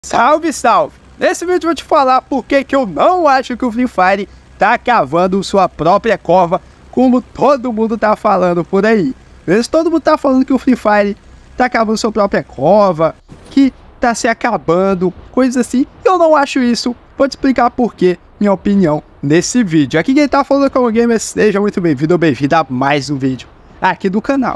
Salve, salve! Nesse vídeo eu vou te falar por que eu não acho que o Free Fire tá cavando sua própria cova, como todo mundo tá falando por aí. Todo mundo tá falando que o Free Fire tá cavando sua própria cova, que tá se acabando, coisas assim. Eu não acho isso. Vou te explicar por quê, minha opinião, nesse vídeo. Aqui quem tá falando com o Gamer, seja muito bem-vindo ou bem-vinda a mais um vídeo aqui do canal.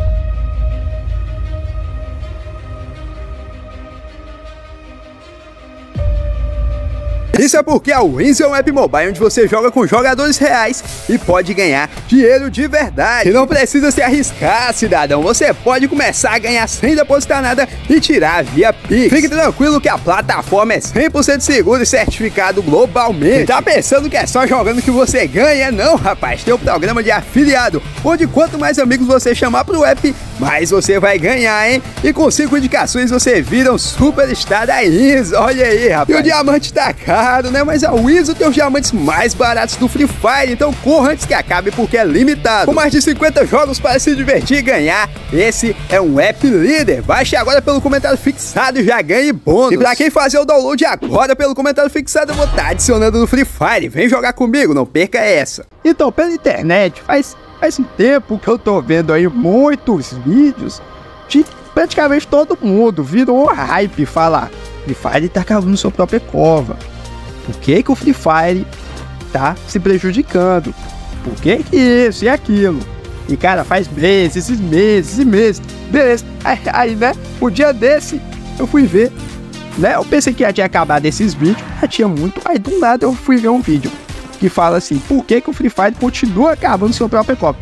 Isso é porque a Wins é um app mobile onde você joga com jogadores reais e pode ganhar dinheiro de verdade. E não precisa se arriscar, cidadão. Você pode começar a ganhar sem depositar nada e tirar via Pix. Fique tranquilo que a plataforma é 100% segura e certificado globalmente. E tá pensando que é só jogando que você ganha? Não, rapaz. Tem um programa de afiliado, onde quanto mais amigos você chamar pro app, mais você vai ganhar, hein? E com 5 indicações você vira um superstar da Wins. Olha aí, rapaz. E o diamante tá caro, né? Mas a Wins tem os diamantes mais baratos do Free Fire, então corra antes que acabe porque é limitado. Com mais de 50 jogos para se divertir e ganhar, esse é um app líder. Baixe agora pelo comentário fixado e já ganhe bônus. E pra quem fazer o download agora pelo comentário fixado, eu vou estar adicionando no Free Fire. Vem jogar comigo, não perca essa. Então, pela internet, faz um tempo que eu tô vendo aí muitos vídeos de praticamente todo mundo. Virou hype falar: Free Fire tá cavando sua própria cova. Por que o Free Fire tá se prejudicando? Por que isso e aquilo? E cara, faz meses e meses e meses. Beleza, aí né, o dia desse eu fui ver, né, eu pensei que já tinha acabado esses vídeos, já tinha muito. Aí do nada eu fui ver um vídeo que fala assim: por que o Free Fire continua cavando sua própria cova?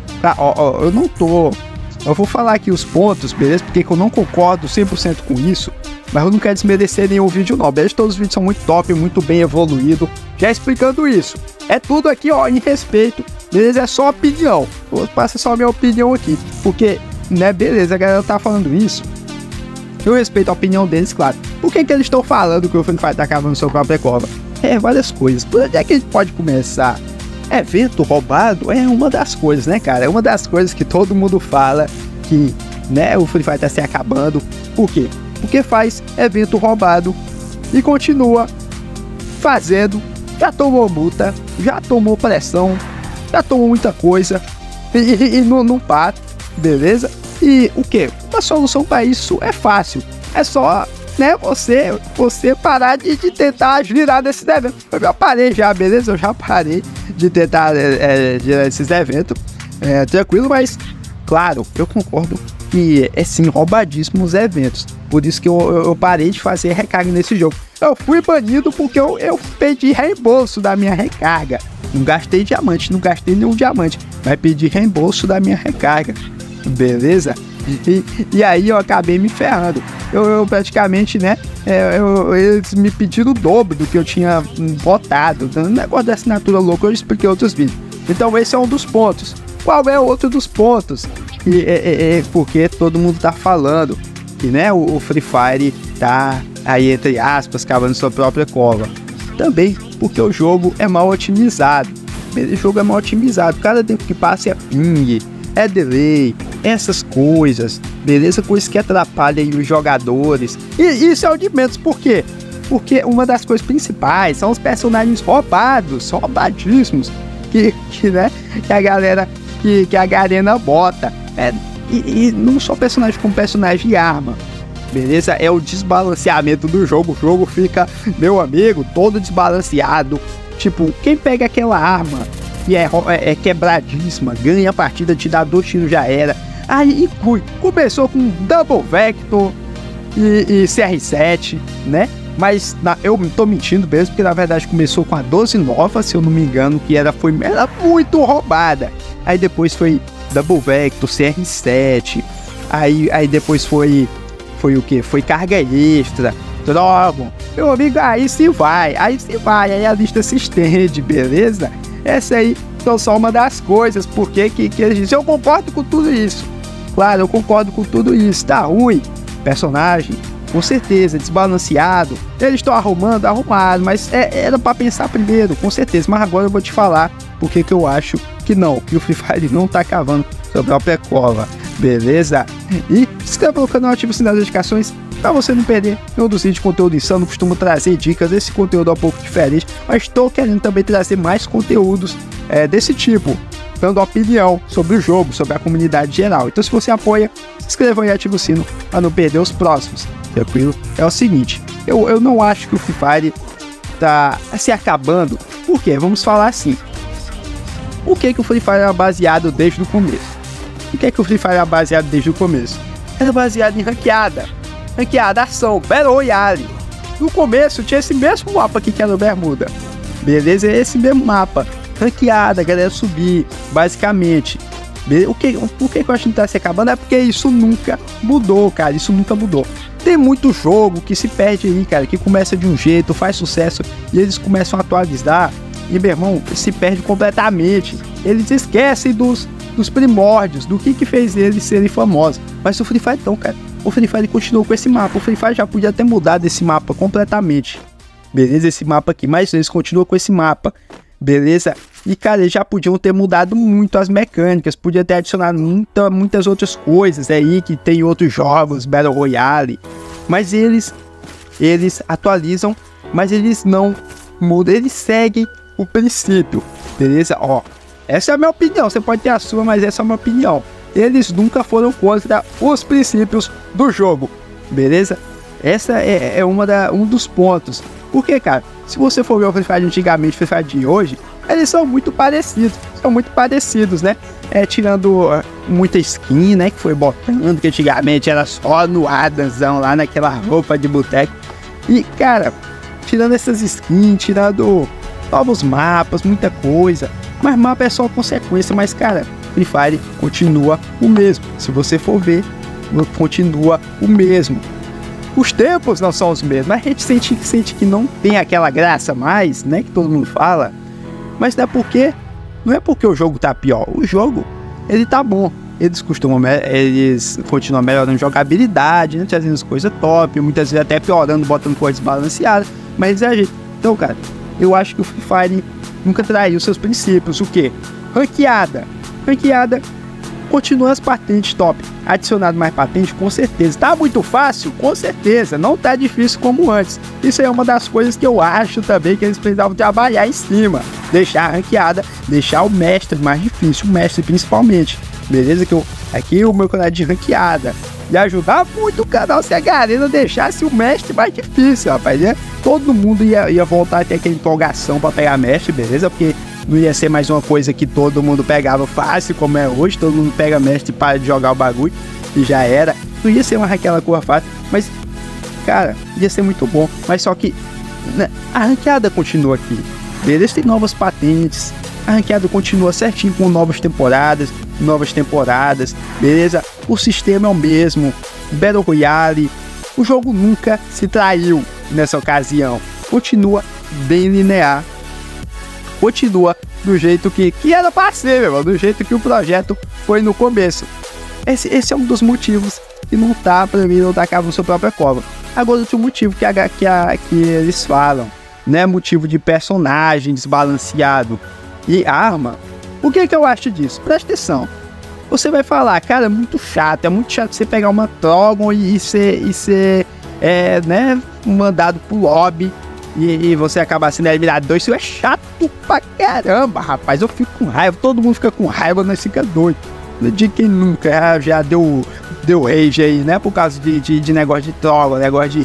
Eu vou falar aqui os pontos, beleza? Porque eu não concordo 100% com isso, mas eu não quero desmerecer nenhum vídeo não, beleza? Todos os vídeos são muito top, muito bem evoluídos. Já explicando isso, é tudo aqui, ó, em respeito, beleza? É só opinião, eu passo só a minha opinião aqui, porque, né, beleza, a galera tá falando isso, eu respeito a opinião deles, claro. Por que eles estão falando que o Free Fire tá cavando sua própria cova? Várias coisas. Por onde é que a gente pode começar? Evento roubado é uma das coisas, né, cara? É uma das coisas que todo mundo fala que, né, o Free Fire tá se acabando. Por quê? Porque faz evento roubado e continua fazendo. Já tomou multa, já tomou pressão, já tomou muita coisa e não para, beleza? E o quê? Uma solução para isso é fácil. É só, né, você parar de tentar girar desses eventos. Eu já parei já, beleza? Eu já parei de tentar girar esses eventos, tranquilo, mas claro, eu concordo que é sim roubadíssimo os eventos. Por isso que eu parei de fazer recarga nesse jogo. Eu fui banido porque eu pedi reembolso da minha recarga. Não gastei diamante, não gastei nenhum diamante, mas pedi reembolso da minha recarga, beleza? E aí eu acabei me ferrando. Eu praticamente, né, eles me pediram o dobro do que eu tinha botado. Um negócio da assinatura louca, eu expliquei em outros vídeos. Então esse é um dos pontos. Qual é outro dos pontos? Porque todo mundo tá falando que, né, o Free Fire tá aí, entre aspas, cavando sua própria cova. Também porque o jogo é mal otimizado. O jogo é mal otimizado. Cada tempo que passa é ping, é delay, essas coisas, beleza? Coisas que atrapalham os jogadores. E isso é o de menos. Por quê? Porque uma das coisas principais são os personagens roubados, roubadíssimos, né, que a galera, que a Garena bota. E não só personagem como personagem de arma, beleza? É o desbalanceamento do jogo. O jogo fica, meu amigo, todo desbalanceado. Tipo, quem pega aquela arma que é quebradíssima, ganha a partida, te dá 2 tiros, já era. Aí começou com Double Vector e CR7, né? Mas eu tô mentindo mesmo, porque na verdade começou com a 12 nova, se eu não me engano, que era muito roubada. Aí depois foi Double Vector, CR7, aí depois foi o que? Foi carga extra, Dragon. Meu amigo, aí a lista se estende, beleza? Essa aí são só uma das coisas, porque que eles dizem. Eu concordo com tudo isso, claro, eu concordo com tudo isso. Tá ruim, personagem, com certeza, desbalanceado. Eles estão arrumado, mas era pra pensar primeiro, com certeza. Mas agora eu vou te falar porque que eu acho que o Free Fire não tá cavando sua própria cova. beleza? E se inscreva no canal, ative o sininho das notificações para você não perder nenhum dos vídeos de conteúdo insano. Costumo trazer dicas, esse conteúdo é um pouco diferente, mas estou querendo também trazer mais conteúdos desse tipo, dando opinião sobre o jogo, sobre a comunidade geral. Então, se você apoia, se inscreva e ative o sino para não perder os próximos, tranquilo? É o seguinte, eu não acho que o Free Fire tá se acabando. Por quê? Vamos falar assim. O que o Free Fire era baseado desde o começo? O que o Free Fire era baseado desde o começo? Era baseado em ranqueada, ação, Battle Royale. No começo tinha esse mesmo mapa aqui que era o Bermuda, beleza? Esse mesmo mapa, ranqueada, galera subir, basicamente. Por que eu acho que não tá se acabando? É porque isso nunca mudou, cara, isso nunca mudou. Tem muito jogo que se perde aí, cara, que começa de um jeito, faz sucesso e eles começam a atualizar e, meu irmão, se perde completamente. Eles esquecem dos primórdios, do que fez eles serem famosos. Mas o Free Fire não, cara. O Free Fire continuou com esse mapa. O Free Fire já podia ter mudado esse mapa completamente, beleza? Esse mapa aqui, mas eles continuam com esse mapa, beleza? E, cara, eles já podiam ter mudado muito as mecânicas, podia ter adicionado muitas outras coisas aí que tem outros jogos, Battle Royale. Mas eles atualizam, mas eles não mudam, eles seguem o princípio, beleza? Ó, essa é a minha opinião, você pode ter a sua, mas essa é a minha opinião. Eles nunca foram contra os princípios do jogo, beleza? Essa é um dos pontos. Porque, cara, se você for ver o Free Fire antigamente e o Free Fire de hoje, eles são muito parecidos, né? Tirando muita skin, né, que foi botando, que antigamente era só no Adamzão, lá naquela roupa de boteco. E, cara, tirando essas skins, tirando novos mapas, muita coisa. Mas mapa é só consequência, mas, cara, Free Fire continua o mesmo. Se você for ver, continua o mesmo. Os tempos não são os mesmos, mas a gente sente que não tem aquela graça mais, né, que todo mundo fala. Mas não é porque o jogo tá pior. O jogo, ele tá bom. Eles continuam melhorando jogabilidade, né, trazendo as coisas top, muitas vezes até piorando, botando coisas balanceadas. Mas é a gente. Então, cara, eu acho que o Free Fire nunca traiu seus princípios. O quê? Ranqueada, continua as patentes top. Adicionado mais patentes, com certeza. Tá muito fácil? Com certeza. Não tá difícil como antes. Isso é uma das coisas que eu acho também que eles precisavam trabalhar em cima. Deixar a ranqueada, deixar o mestre mais difícil, o mestre principalmente. Beleza? Que aqui o meu canal é de ranqueada. E ajudar muito o canal se a galera deixasse o mestre mais difícil, rapaz. Né? Todo mundo ia voltar a ter aquela empolgação pra pegar mestre, beleza? Porque não ia ser mais uma coisa que todo mundo pegava fácil, como é hoje. Todo mundo pega mestre para jogar o bagulho e já era. Não ia ser aquela coisa fácil, mas, cara, ia ser muito bom. Mas só que, né, a ranqueada continua aqui, beleza? Tem novas patentes. A ranqueada continua certinho com novas temporadas, beleza? O sistema é o mesmo, Battle Royale. O jogo nunca se traiu nessa ocasião. Continua bem linear. Continua do jeito que era pra ser, meu irmão, do jeito que o projeto foi no começo. Esse é um dos motivos que não tá, pra mim, não tá cavando sua própria cova. Agora, outro motivo que eles falam, né? Motivo de personagem desbalanceado e arma. O que eu acho disso? Presta atenção. Você vai falar, cara, é muito chato você pegar uma Trogon e ser né, mandado pro lobby. E você acabar sendo eliminado 2, isso é chato pra caramba, rapaz. Eu fico com raiva, todo mundo fica com raiva, nós fica doido. De quem nunca já deu rage aí, né? Por causa de negócio de troll, negócio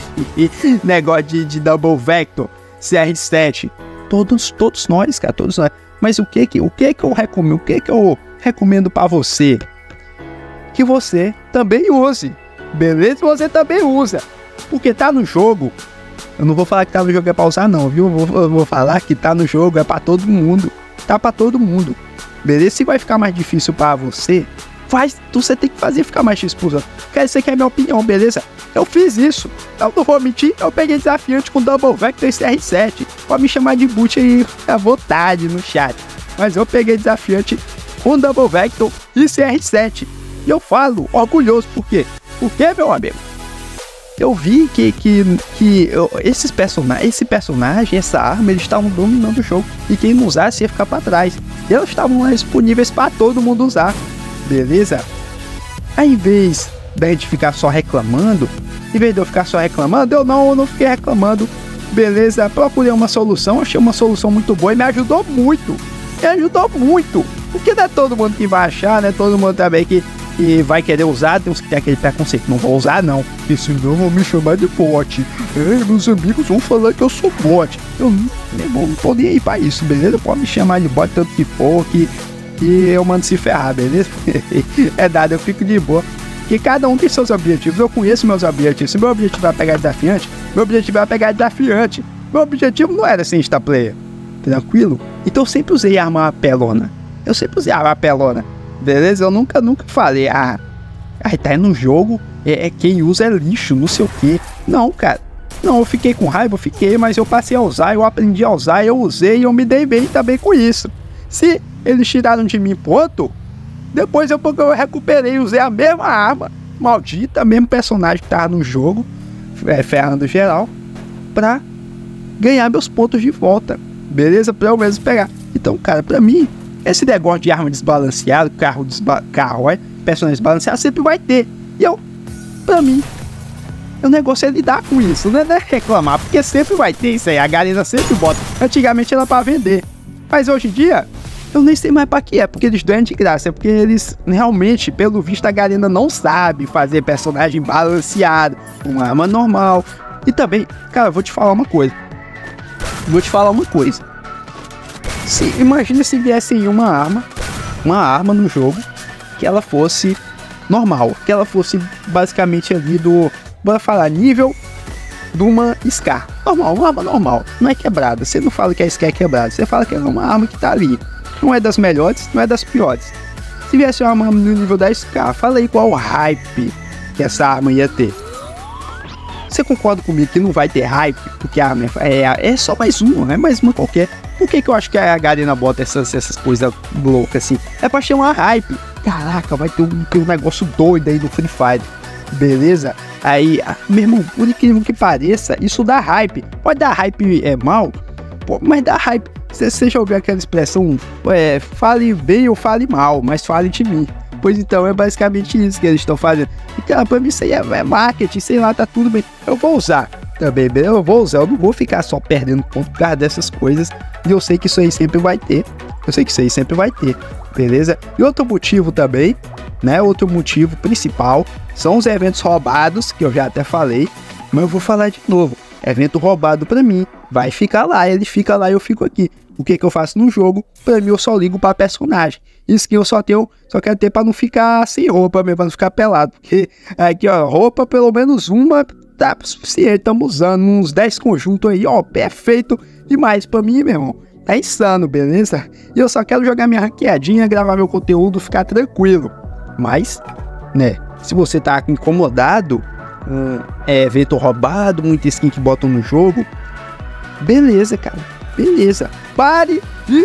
de double vector, CR7. Todos nós, cara, todos nós. Mas o que eu recomendo? O que eu recomendo pra você? Que você também use, beleza? Você também usa, porque tá no jogo. Eu não vou falar que tá no jogo é pra usar não, viu? Eu vou falar que tá no jogo é pra todo mundo. Tá pra todo mundo. Beleza? Se vai ficar mais difícil pra você, você tem que fazer ficar mais difícil pros outros. Isso aqui é a minha opinião, beleza? Eu fiz isso. Eu não vou mentir, eu peguei desafiante com Double Vector e CR7. Pode me chamar de boot aí à vontade no chat. Mas eu peguei desafiante com Double Vector e CR7. E eu falo orgulhoso, por quê? Porque, meu amigo, eu vi que esse personagem, essa arma, eles estavam dominando o jogo. E quem não usasse ia ficar pra trás. Eles estavam lá disponíveis pra todo mundo usar. Beleza? Aí, em vez da gente ficar só reclamando, eu não fiquei reclamando, beleza? Procurei uma solução, achei uma solução muito boa e me ajudou muito. Porque não é todo mundo que vai achar, né? Todo mundo também que vai querer usar, tem uns que tem aquele preconceito, não vou usar não, porque senão vão me chamar de bot. Meus amigos vão falar que eu sou bot. Eu não tô nem aí pra isso, beleza? Pode me chamar de bot tanto que for, que eu mando se ferrar, beleza? É dado, eu fico de boa. Que cada um tem seus objetivos, eu conheço meus objetivos. Se meu objetivo é pegar desafiante, meu objetivo não era ser insta player, tranquilo? Então eu sempre usei arma apelona. Beleza? Eu nunca falei, tá no jogo, quem usa é lixo, não sei o que. Não, cara. Não, eu fiquei com raiva, mas eu passei a usar, eu aprendi a usar, eu usei e eu me dei bem também com isso. Se eles tiraram de mim ponto, depois eu recuperei, usei a mesma arma, maldita, mesmo personagem que tava no jogo, ferrando geral, pra ganhar meus pontos de volta, beleza? Pra eu mesmo pegar. Então, cara, pra mim, esse negócio de arma desbalanceada, personagem desbalanceado, sempre vai ter. E pra mim, o negócio é lidar com isso, não é reclamar, porque sempre vai ter isso aí, a galera sempre bota. Antigamente era pra vender, mas hoje em dia, eu nem sei mais pra que é, porque eles dão de graça, é porque eles realmente, pelo visto, a galera não sabe fazer personagem balanceado, uma arma normal. E também, cara, eu vou te falar uma coisa. Imagina se viesse uma arma no jogo, que ela fosse normal, que ela fosse basicamente ali bora falar, nível de uma Scar. Normal, uma arma normal, não é quebrada. Você não fala que a Scar é quebrada, você fala que é uma arma que tá ali. Não é das melhores, não é das piores. Se viesse uma arma no nível da Scar, fala aí qual hype que essa arma ia ter. Você concorda comigo que não vai ter hype? Porque a arma é só mais uma, é mais uma qualquer. Por que eu acho que a Garena bota essas coisas loucas assim? É pra chamar hype. Caraca, vai ter um negócio doido aí do Free Fire. Beleza? Aí, meu irmão, por incrível que pareça, isso dá hype. Pode dar hype mal, mas dá hype. Você já ouviu aquela expressão, fale bem ou fale mal, mas fale de mim. Pois então, é basicamente isso que eles estão fazendo. E cara, pra mim isso aí é marketing, sei lá, tá tudo bem. Eu vou usar também, eu não vou ficar só perdendo ponto por causa dessas coisas. E eu sei que isso aí sempre vai ter. Beleza? E outro motivo também, né? Outro motivo principal são os eventos roubados, que eu já até falei, mas eu vou falar de novo. Evento roubado pra mim, vai ficar lá, ele fica lá e eu fico aqui. O que eu faço no jogo? Pra mim eu só ligo pra personagem. Isso que eu só quero ter pra não ficar sem roupa mesmo, pra não ficar pelado. Porque aqui ó, roupa pelo menos uma tá suficiente, estamos usando uns 10 conjuntos aí, ó, perfeito demais pra mim, meu irmão. Tá insano, beleza? E eu só quero jogar minha ranqueadinha, gravar meu conteúdo, ficar tranquilo. Mas, né, se você tá incomodado, evento roubado, muita skin que botam no jogo, beleza, cara, beleza. Pare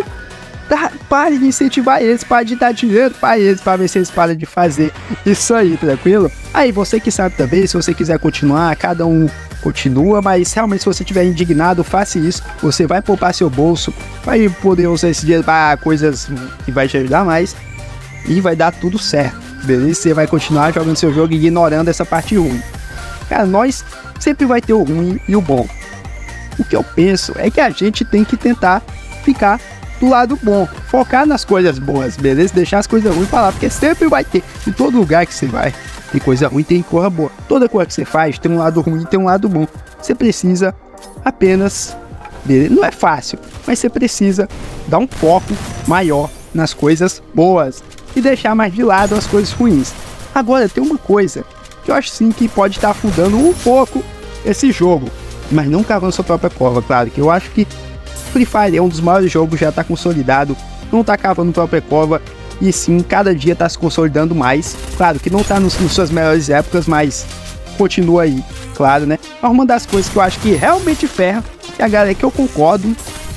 de incentivar eles, pare de dar dinheiro para eles, para ver se eles param de fazer isso aí, tranquilo? Aí, você que sabe também, se você quiser continuar, cada um continua, mas realmente se você estiver indignado, faça isso, você vai poupar seu bolso, vai poder usar esse dinheiro para coisas que vai te ajudar mais, e vai dar tudo certo, beleza? Você vai continuar jogando seu jogo e ignorando essa parte ruim. Cara, nós sempre vai ter o ruim e o bom. O que eu penso é que a gente tem que tentar ficar do lado bom, focar nas coisas boas, beleza? Deixar as coisas ruins pra lá, porque sempre vai ter, em todo lugar que você vai, tem coisa ruim, tem coisa boa. Toda coisa que você faz tem um lado ruim, tem um lado bom. Você precisa apenas, beleza? Não é fácil, mas você precisa dar um foco maior nas coisas boas e deixar mais de lado as coisas ruins. Agora, tem uma coisa que eu acho sim que pode estar afundando um pouco esse jogo, mas não cavando sua própria cova, claro, que eu acho que Free Fire é um dos maiores jogos, já está consolidado, não está cavando própria cova, e sim, cada dia está se consolidando mais. Claro que não está nas suas melhores épocas, mas continua aí, claro, né? Mas uma das coisas que eu acho que realmente ferra, e a galera que eu concordo,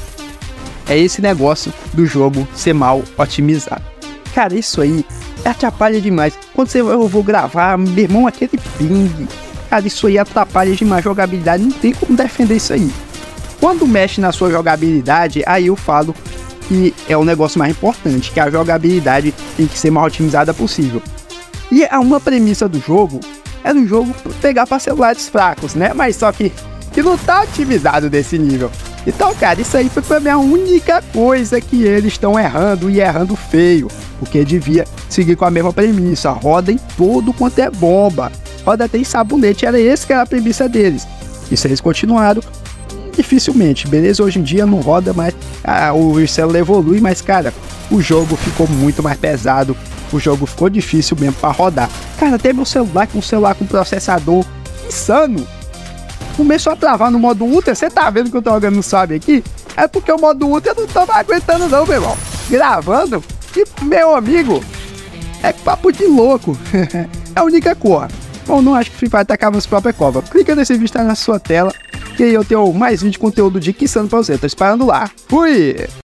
é esse negócio do jogo ser mal otimizado. Cara, isso aí atrapalha demais. Quando eu vou gravar, meu irmão, aquele ping, cara, isso aí atrapalha demais a jogabilidade, não tem como defender isso aí. Quando mexe na sua jogabilidade, aí eu falo que é o negócio mais importante, que a jogabilidade tem que ser mais otimizada possível. E uma premissa do jogo era um jogo pegar para celulares fracos, né? Mas só que não tá otimizado desse nível. Então, cara, isso aí foi pra mim a única coisa que eles estão errando, e errando feio. Porque devia seguir com a mesma premissa. Roda em todo quanto é bomba. Roda até em sabonete. Era esse que era a premissa deles. Isso eles continuaram. Dificilmente, beleza? Hoje em dia não roda mais. O celular evolui, mas, cara, o jogo ficou muito mais pesado. O jogo ficou difícil mesmo pra rodar. Cara, até meu celular, com processador insano, começou a travar no modo Ultra. Você tá vendo que eu tô jogando no Sobe aqui? É porque o modo Ultra eu não tô mais aguentando não, meu irmão. Gravando, e meu amigo, é papo de louco. É a única cor. Bom, não acho que Free Fire atacava as próprias covas. Clica nesse vídeo, tá na sua tela, que aí eu tenho mais vídeo de conteúdo de Insano pra você. Tô esperando lá. Fui!